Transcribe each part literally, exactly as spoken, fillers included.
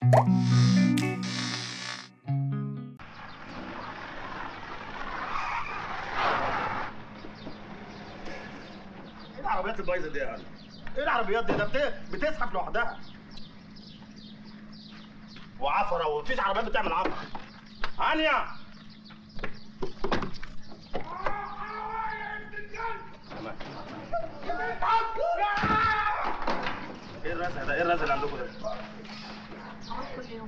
ايه العربيات البايظه دي يا هاني؟ ايه العربيات دي؟ ده بتزحف لوحدها. وعفره ومفيش عربيات بتعمل عفره. هانيا ايه الرزع ده؟ ايه الرزع اللي عندكم ده؟ كل يوم.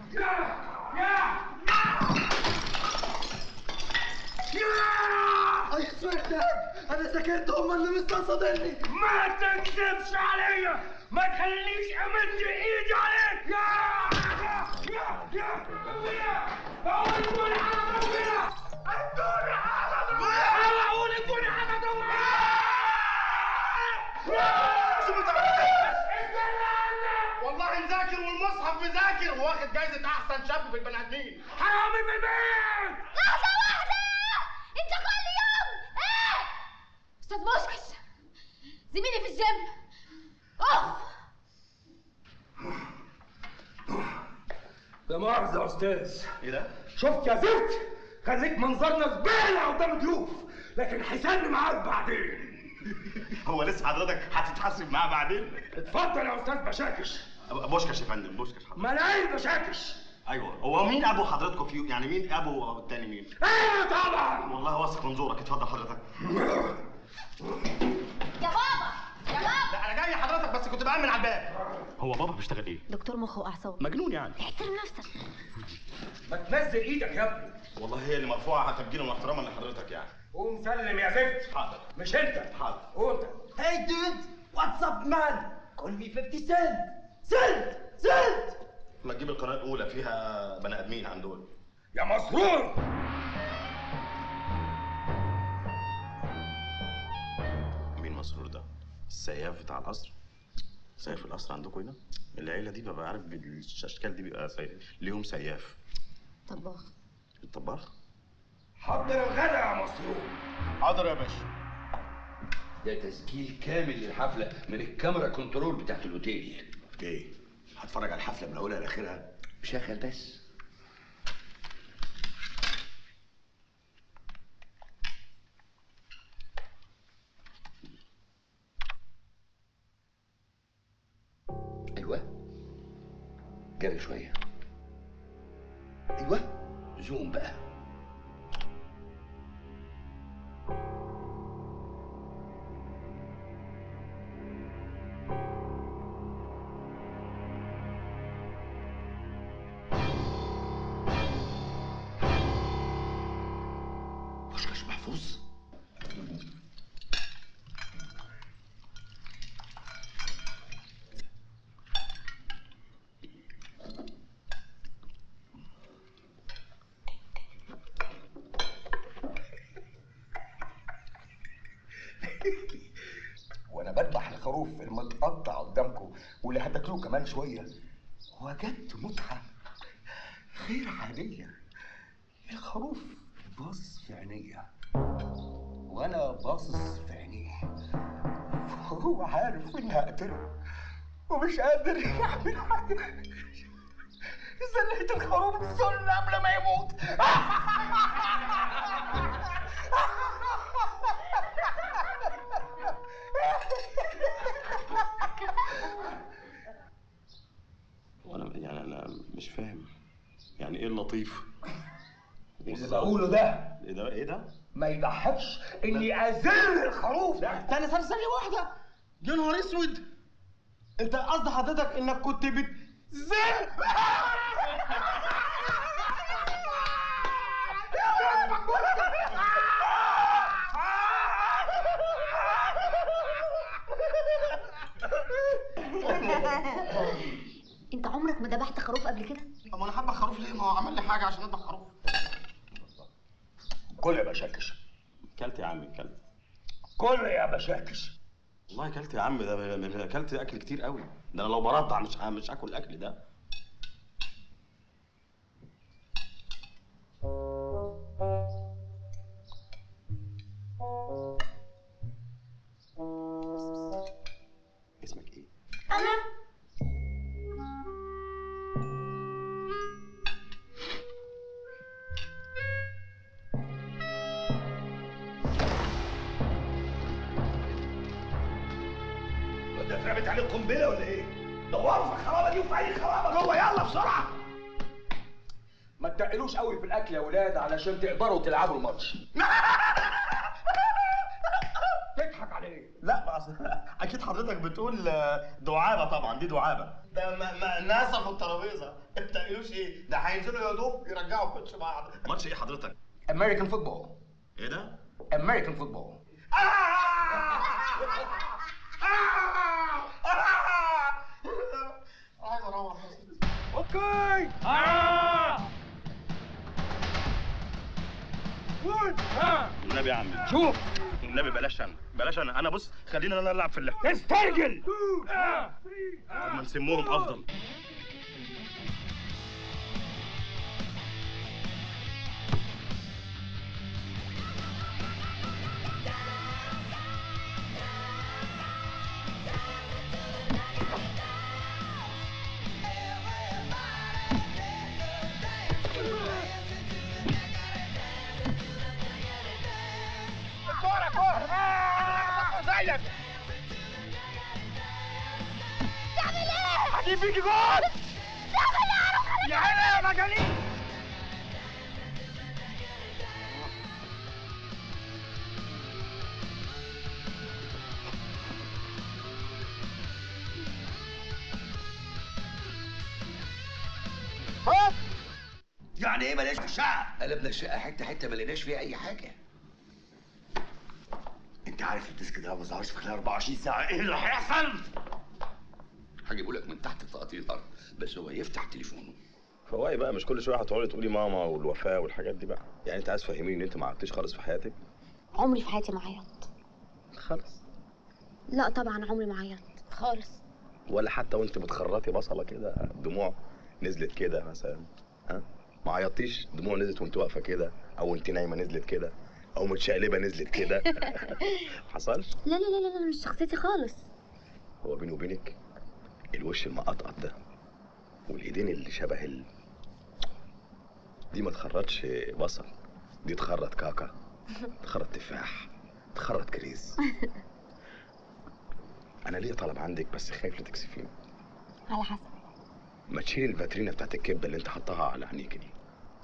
يا اسود انا سكرت هم اللي مستقصدني. ما تكذبش عليا، ما تخلينيش امد ايدي عليك. يا يا يا يا اقول كل حاجه ربنا، كل حاجه ربنا، اقول كل حاجه ربنا. والله مذاكر والمصحف مذاكر وواخد جايزه احسن شاب في البني ادمين. حرامي في البيت. لحظة واحدة، أنت كل يوم إيه؟ أستاذ موسكس زميلي في الذنب. أوف. لا مؤاخذة يا أستاذ. ايه ده؟ شفت يا زفت؟ خليك منظرنا زبالة قدام ضيوف، لكن هيسلم معاك بعدين. هو لسه حضرتك هتتحاسب معاه بعدين؟ اتفضل يا أستاذ بشاكش. بوشكش يا فندم، بوشكش حضرتك. ملايين بشاكش. ايوه، هو مين ابو حضرتكم فيه؟ يعني مين ابو التاني مين؟ ايوه طبعا. والله واثق من زورك. اتفضل حضرتك. يا بابا يا بابا. لا انا جاي حضرتك، بس كنت بأمن على الباب. هو بابا بيشتغل ايه؟ دكتور مخ واعصاب. مجنون يعني. احترم نفسك. ما تنزل ايدك يا ابني. والله هي اللي مرفوعه تبجيلا واحتراما لحضرتك يعني. قوم سلم يا زفت. حاضر. مش انت. حاضر. قوم انت. Hey dude, what's up man? Call me fifty cent. Cent, cent. ما تجيب القناه الاولى فيها بني ادمين عن دول. يا مسرور. مين مسرور ده؟ السياف بتاع القصر؟ سياف القصر عندكم هنا؟ العيله دي ببقى عارف بالاشكال دي بيبقى سياف. ليهم سياف. طباخ. الطباخ؟ حضر الغدا يا مسرور. حاضر يا باشا. ده تسجيل كامل للحفلة من الكاميرا كنترول بتاعت الأوتيل. ايه؟ هتفرج على الحفلة من أولها لآخرها؟ شغل بس. أيوه. جري شوية. أيوه. زوم بقى. محفوظ. وانا بذبح الخروف المتقطع قدامكم واللي هتاكلوه كمان شويه وجدت متعه غير عاديه. الخروف باصص في عينيا وانا باصص في عينيه، وهو عارف اني هقتله ومش قادر يعمل حاجه. زليت الخروف السن قبل ما يموت. وانا يعني انا مش فاهم يعني ايه اللطيف اللي بقوله ده ايه ده ايه ده ما يضحكش اني ازل الخروف ده. استنى استنى ثانيه واحده. يا نهار اسود، انت قصد حضرتك انك كنت بتزل؟ انت عمرك ما ذبحت خروف قبل كده؟ طب انا حابه خروف ليه؟ ما هو عمل لي حاجه عشان اذبح خروف. كل يا بشاكش. كلت يا عم كلت. كل يا بشاكش. والله كلت يا عم، ده كلت اكل كتير قوي. ده انا لو برضع مش مش هاكل الاكل ده. اسمك ايه؟ انا قنبله ولا ايه؟ دوروا في الخرابه دي وفي اي خرابه جوه، يلا بسرعه. ما تتقلوش قوي في الاكل يا ولاد علشان تقدروا تلعبوا الماتش. تضحك على ايه؟ لا بس اكيد حضرتك بتقول دعابه، طبعا دي دعابه. ده ما ما ناسه في الترابيزه، ما تقلوش ايه؟ ده هينزلوا يا دوب يرجعوا كوتش بعض. ماتش ايه حضرتك؟ امريكان فوتبول. ايه ده؟ امريكان فوتبول. عايز اروح. اوكي. آه. جود. ها. النبي يا عمي شوف. النبي بلاش انا بلاش انا انا بص خلينا انا العب في اللعبه. استرجل. آه. طب ما نسموهم افضل. كورة كورة. آه. زيك. تعمل ايه؟ هجيب فيكي جول. تعمل ايه؟ يا عيني يا مجانين. يعني ايه ماليش في الشقه؟ قلبنا الشقه حته حته ما لقيناش فيها اي حاجه. انت عارف الديسك ده ما ظهرش في خلال أربعة وعشرين ساعه، ايه اللي هيحصل؟ هجيبه لك من تحت تقطيع الارض، بس هو يفتح تليفونه. فواي بقى مش كل شويه هتقعدي تقولي ماما والوفاه والحاجات دي بقى. يعني انت عايز تفهميني ان انت ما عرفتيش خالص في حياتك؟ عمري في حياتي ما عيطت خالص. لا طبعا عمري ما عيطت خالص. ولا حتى وانت بتخرطي بصله كده دموع نزلت كده مثلا؟ ها؟ ما عيطتيش دموع نزلت وانت واقفه كده، او انت نايمه نزلت كده، او متشقلبه نزلت كده؟ حصلش؟ لا لا لا لا مش شخصيتي خالص. هو بيني وبينك الوش المقطقط ده والايدين اللي شبه ال... دي ما تخرطش بصل، دي تخرط كاكا، تخرط تفاح، تخرط كريز. انا ليه طلب عندك بس خايف لا تكسفيني. على حسب. ما تشيلي الفاترينا بتاعت الكبده اللي انت حطاها على عينيك دي.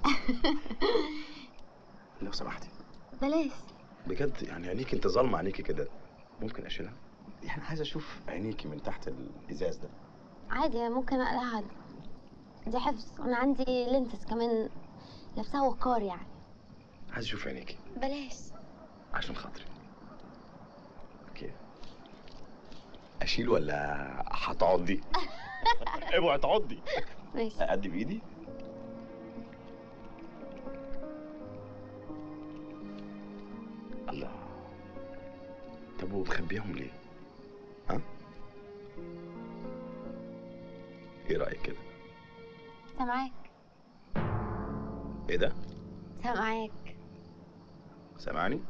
لو سمحتي. بلاش. بجد يعني عينيك انت ظالمه عينيكي كده، ممكن اشيلها؟ يعني عايز اشوف عينيكي من تحت الازاز ده. عادي ممكن اقلعها، دي حفظ. انا عندي لينسز كمان لابسها وقار يعني. عايز اشوف عينيكي. بلاش. عشان خاطري. اوكي. اشيل ولا هتعضي؟ اوعي تعضي. ماشي. اقدم بايدي. الله. طب وبتخبيهم ليه؟ ها؟ ايه رايك كده؟ سامعاك. ايه ده؟ سامعاك. سامعني؟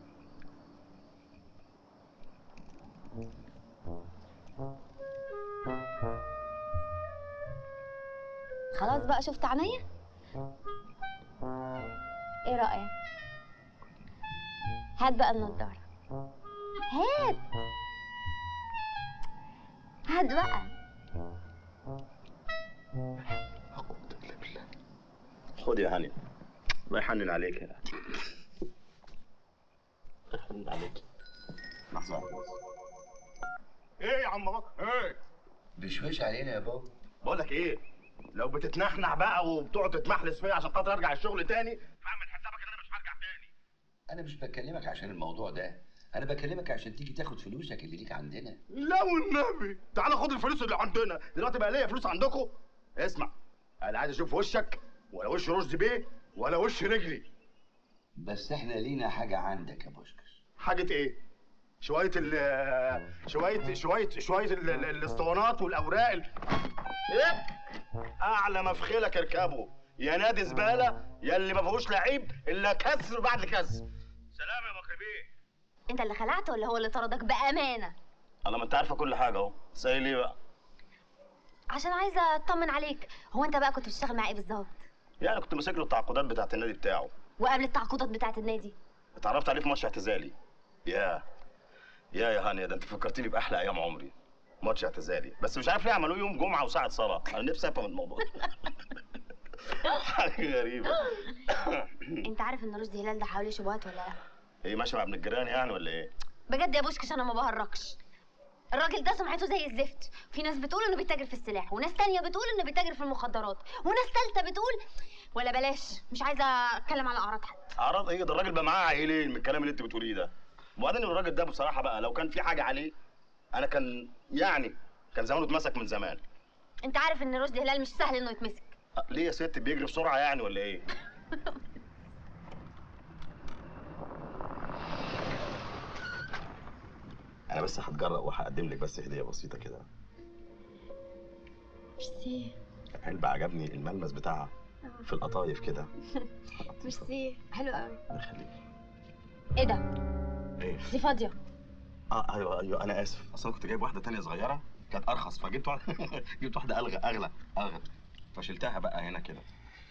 خلاص بقى شفت عينيا؟ ايه رأيك؟ هات بقى النضارة. هات هات بقى. أقوم بالله بالله. خد يا هاني. الله يحنن عليك يا يحنن عليك. لحظة واحدة بس. ايه يا عم بابا؟ ايه؟ بشويش علينا يا بابا. بقول لك ايه؟ لو بتتنحنح بقى وبتقعد تتمحلس فيا عشان خاطر ارجع الشغل تاني، فاعمل حسابك ان انا مش هرجع تاني. انا مش بكلمك عشان الموضوع ده، انا بكلمك عشان تيجي تاخد فلوسك اللي ليك عندنا. لا والنبي، تعالى خد الفلوس اللي عندنا، دلوقتي بقى ليا فلوس عندكم؟ اسمع، انا عايز اشوف وشك ولا وش رشدي بيه ولا وش رجلي. بس احنا لينا حاجة عندك يا بوشكش. حاجة ايه؟ شوية ال شوية شوية شوية ال- ال- الاسطوانات والاوراق ال... ايه؟ اعلى ما في خيلك اركبه، يا نادي زبالة يا اللي ما فيهوش لعيب الا كسر بعد كسر. سلام يا بكر بيه. انت اللي خلعت ولا هو اللي طردك بأمانة؟ انا ما انت عارفه كل حاجه اهو، سايل ليه بقى؟ عشان عايزة اطمن عليك. هو انت بقى كنت بتشتغل مع ايه بالظبط؟ يعني كنت ماسك له التعاقدات بتاعت النادي بتاعه. وقبل التعاقدات بتاعت النادي؟ اتعرفت عليه في ماتش اعتزالي. يا يا يا هانيا، ده انت فكرتني باحلى ايام عمري. ماتش اعتزالي، بس مش عارف ليه عملوه يوم جمعه وساعه صلاه، انا نفسي افهم الموضوع. حاجه غريبه. انت عارف ان رشدي هلال ده حواليه شبهات ولا لا؟ ايه ماشي مع ابن الجيران يعني ولا ايه؟ بجد يا بوشكش انا ما بهرجش. الراجل ده سمعته زي الزفت، في ناس بتقول انه بيتاجر في السلاح، وناس تانية بتقول انه بيتاجر في المخدرات، وناس تالتة بتقول ولا بلاش، مش عايزه اتكلم على اعراض حد. اعراض ايه ده؟ الراجل بقى معاه عيلين من الكلام اللي انت بتقوليه ده. وبعدين الراجل ده بصراحه بقى لو كان في حاجه عليه انا كان يعني كان زمانه اتمسك من زمان. انت عارف ان رشدي هلال مش سهل انه يتمسك. أه، ليه يا ست بيجري بسرعه يعني ولا ايه؟ انا بس هتجرأ وهقدم لك بس هديه بسيطه كده. ميرسي. علبه عجبني الملمس بتاعها في القطايف كده. ميرسي، حلو قوي. الله يخليك. ايه ده؟ ايه؟ دي فاضيه. اه ايوه ايوه انا اسف، اصل انا كنت جايب واحده تانية صغيره كانت ارخص، فجبت واحده جبت واحده الغى اغلى اغلى فشلتها بقى هنا كده.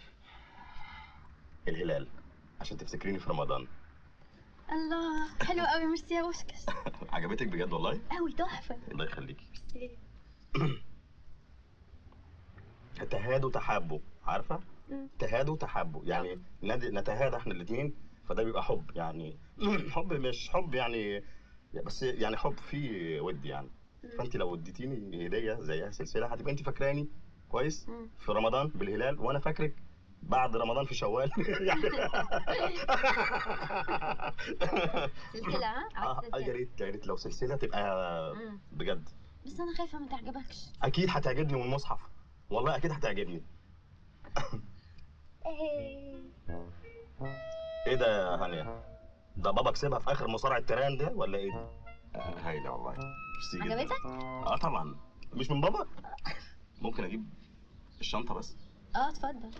الهلال عشان تفتكريني في رمضان. الله، حلو قوي. ميرسي يا بوشكش. عجبتك بجد والله؟ قوي، تحفه. الله يخليكي. ميرسي. تهادوا تحابوا، عارفه؟ مم. تهادوا تحابوا يعني ند- نتهادى احنا الاثنين، فده بيبقى حب يعني. حب مش حب يعني، بس يعني حب فيه ود يعني. فانت لو اديتيني هديه زيها سلسله هتبقى انت فاكراني كويس مم. في رمضان بالهلال، وانا فاكرك بعد رمضان في شوال. يعني سلسله ها؟ اه عايز آه، يا سلسله. ريت يا ريت لو سلسله تبقى مم. بجد. بس انا خايفه ما تعجبكش. اكيد هتعجبني من المصحف، والله اكيد هتعجبني. ايه ايه ده يا هانيا؟ ده بابا كسبها في اخر مصارع التيران ده ولا ايه ده؟ آه هايله والله. ميرسي جدا. عجبتك؟ اه طبعا. مش من بابا؟ ممكن اجيب الشنطه بس؟ اه اتفضل.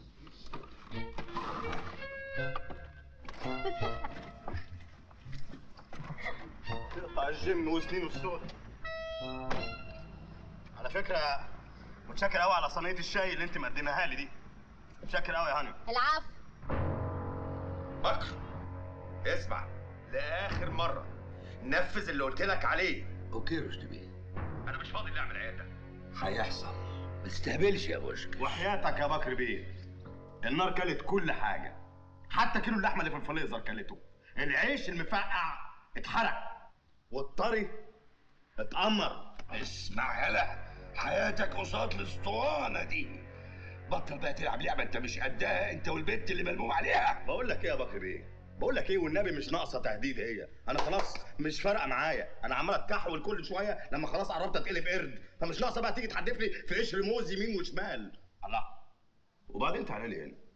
تقطع الجيم وسنين السود. على فكره متشكر قوي على صينيه الشاي اللي انت مقدمها لي دي. متشكر قوي يا هاني. العفو. بكر اسمع لاخر مره، نفذ اللي قلت لك عليه. اوكي رشدي بيه، انا مش فاضي اعمل عياده. هيحصل. ما تستهبلش يا بوشك. وحياتك يا بكر بيه، النار كلت كل حاجه، حتى كيلو اللحمه اللي في الفريزر كلته، العيش المفقع اتحرق، والطري اتأمر. اسمع يلا، حياتك قصاد الاسطوانه دي. بطل بقى تلعب لعبه انت مش قدها، انت والبنت اللي ملموم عليها. بقول لك ايه يا بكر بيه، بقول لك ايه والنبي مش ناقصه تهديد، هي انا خلاص مش فارقه معايا، انا عمال اتكحول كل شويه لما خلاص قربت اتقلب قرد، فمش ناقصه بقى تيجي تحدف لي في قشر موز يمين وشمال. الله. وبعدين تعالى لي هنا.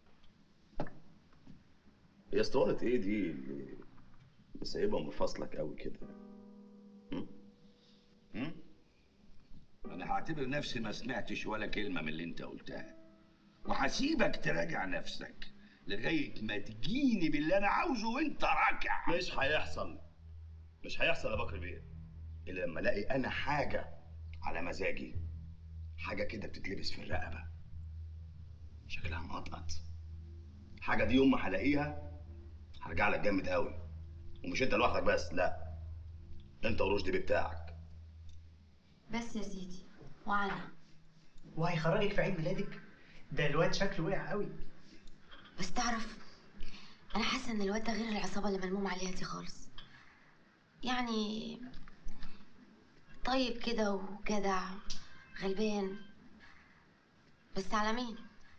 هي اسطوانه ايه دي اللي سايبها منفصلك قوي كده؟ هم؟ هم؟ انا هعتبر نفسي ما سمعتش ولا كلمه من اللي انت قلتها، وهسيبك تراجع نفسك لغايه ما تجيني باللي انا عاوزه وانت راكع. مش هيحصل، مش هيحصل يا بكر بيه الا لما الاقي انا حاجه على مزاجي، حاجه كده بتتلبس في الرقبه شكلها مقطقط، حاجه دي يوم ما هلاقيها هرجع لك جامد قوي، ومش انت لوحدك بس، لا انت ورشدي بيه بتاعك. بس يا سيدي، وانا وهيخرجك في عيد ميلادك؟ ده الواد شكله وقع قوي. بس تعرف، انا حاسه ان الواد ده غير العصابه اللي ملموم عليها دي خالص. يعني طيب كده وجدع، غلبان، بس على مين؟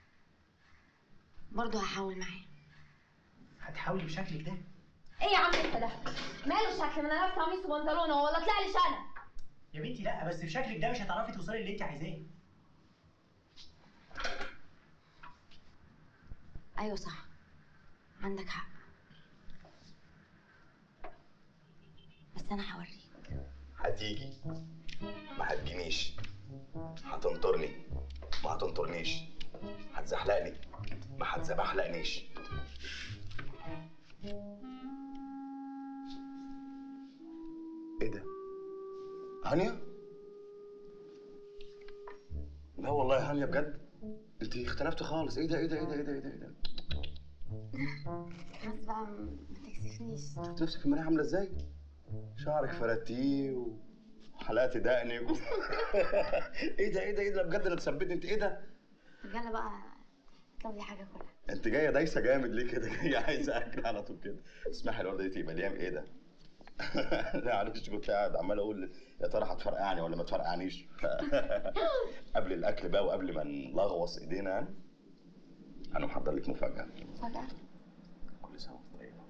برضه هحاول معاه. هتحاولي بشكلك ده؟ ايه يا عم انت ده؟ ماله شكل؟ ما انا لابسه قميص وبنطلونه، ولا طلع لي شنب؟ يا بنتي لا، بس بشكلك ده مش هتعرفي توصلي اللي انت عايزاه. ايوه صح، عندك حق، بس انا هوريك. هتيجي ما هتجينيش، هتنطرني ما هتنطرنيش، هتزحلقني ما هتزبحلقنيش. ايه ده؟ هانيا؟ لا والله يا هانيا بجد انت اختلفتي خالص. ايه ده ايه ده ايه ده ايه ده ايه ده, إيه ده؟ بس بقى ما تكسفنيش. شفت نفسك في المرايه عامله ازاي؟ شعرك فردتيه حلقت دقنك و... ايه ده ايه ده ايه ده بجد انا اتثبت انت ايه ده؟ يلا بقى اطلب لي حاجه كلها. انت جايه دايسه جامد ليه كده؟ جايه عايزه اكل على طول كده. اسمحي الورده دي تبقى ليام ايه ده؟ لا معلش كنت قاعد عمال اقول يا ترى هتفرقعني ولا ما تفرقعنيش. قبل الاكل بقى وقبل ما نلغوص ايدينا يعني انا محضر لك مفاجاه. مفاجاه؟ كل سنه وانت طيبه.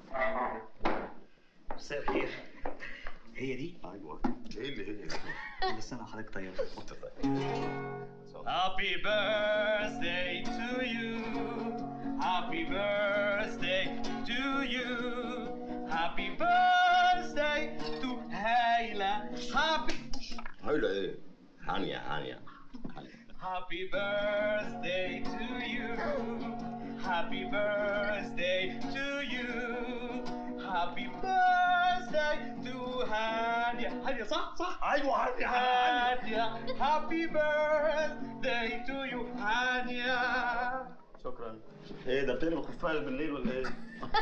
مساء الخير. هي دي؟ ايوه ايه اللي هي دي؟ كل سنه وحضرتك طيب. وانت طيب. Happy birthday to you. Happy birthday to you. Happy birthday to Hayla. Happy هايله ايه؟ هانيه هانيه هانيه. Happy birthday to you. Happy birthday to you. Happy birthday to هانية. هانية صح صح؟ ايوه هانيه هانية. Happy birthday to you هانية. شكرا. ايه ده بتقلب خفاش بالليل ولا ايه؟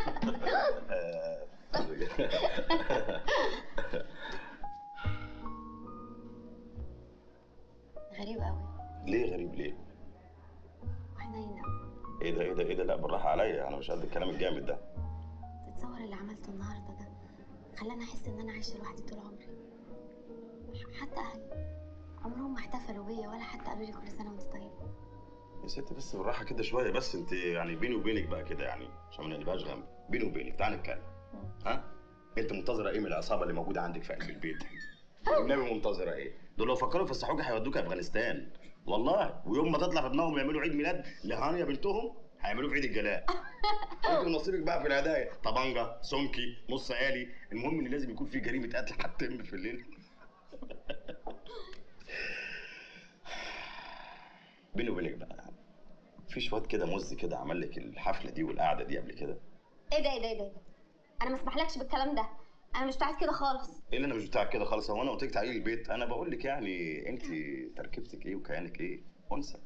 غريب قوي. ليه غريب ليه؟ وحنين. ايه ده ايه ده ايه ده لا بالراحه عليا انا مش قد الكلام الجامد ده. تتصور اللي عملته النهارده ده خلاني احس ان انا عايشه لوحدي طول عمري. حتى اهلي عمرهم ما احتفلوا بيا ولا حتى قالوا لي كل سنه وانت طيبه. يا ست بس بالراحه كده شويه بس انت يعني بيني وبينك بقى كده يعني عشان ما نقلبهاش غم. بيني وبينك تعالى نتكلم. ها؟ انت منتظره ايه من العصابه اللي موجوده عندك في قلب البيت؟ النبي منتظره ايه؟ دول لو فكروا يفسحوك هيودوك افغانستان والله. ويوم ما تطلع في دماغهم يعملوا عيد ميلاد لهانيا بنتهم هيعملوه في عيد الجلاء. انت نصيبك بقى في الهدايا طبنجه سمكي نص آلي. المهم ان لازم يكون في جريمه قتل هتتم في الليل. بيني وبينك بقى مفيش واد كده مز كده عمل لك الحفله دي والقعده دي قبل كده؟ ايه ده ايه ده ايه ده؟ انا ما اسمحلكش بالكلام ده. انا مش بتاعت كده خالص. ايه اللي انا مش بتاعك كده خالص؟ هو انا قلت لك تعالي البيت؟ انا بقول لك يعني انت تركيبتك ايه وكيانك ايه؟ انثى.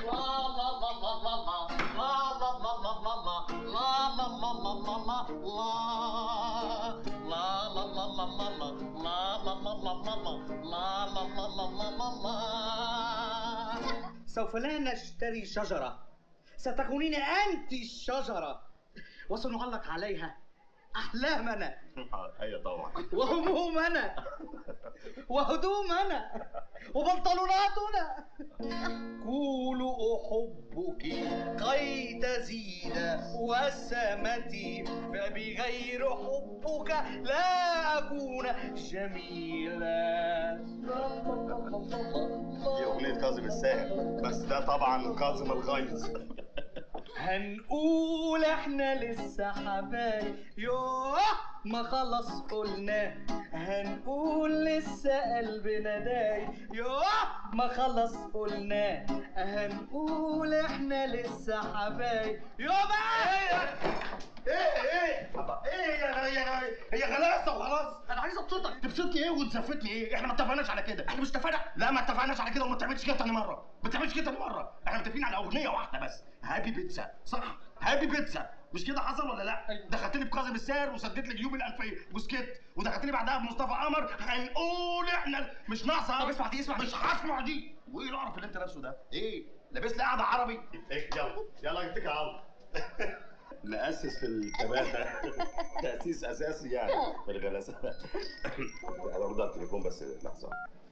سوف لا نشتري شجرة، ستكونين أنت الشجرة وسنعلق عليها أحلامنا ايوه طبعا وهمومنا وهدومنا وبنطلوناتنا. قولوا أحبك كي تزيد وسمتي فبغير حبك لا أكون جميلا. دي اغنيه كاظم الساهر بس ده طبعا كاظم الغيظ. هنقول احنا لسه حبايب يوه ما خلص قلنا. هنقول لسه قلبنا دايب يوه ما خلص قلنا. هنقول احنا لسه حبايب يوه بقى. ايه ايه ايه يا يا هي غلاسه وخلاص. انا عايز ابسطك. تبسطني ايه وتزفتني ايه؟ احنا ما اتفقناش على كده. احنا مش اتفقنا؟ لا ما اتفقناش على كده وما تعملش كده تاني مره. ما تعملش كده تاني مره. احنا متفقين على اغنيه واحده بس هابي بيتزا صح؟ هابي بيتزا مش كده حصل ولا لا؟ دخلتني بكاظم الساهر وسديت لي جيوب الانفيه وسكت ودخلتني بعدها بمصطفى قمر. هنقول احنا مش ناقصه. طب اسمع دي اسمع دي. مش هسمع دي. وايه القرف اللي انت لابسه ده؟ ايه؟ لابس لي قاعده عربي؟ ايه يلا يلا اتكل على الله. نأسس في التبادل تأسيس أساسي يعني في الغلاسة. أنا برد على التليفون بس لحظة.